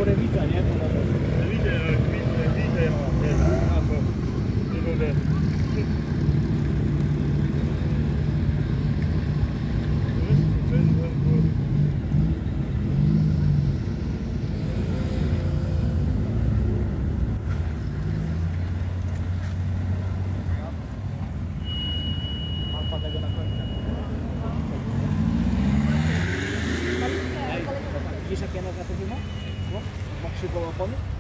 rewidza, nie? Widzę, Pan tego na końcu. Widzisz jak ja na to ma? Ma krzywo opony?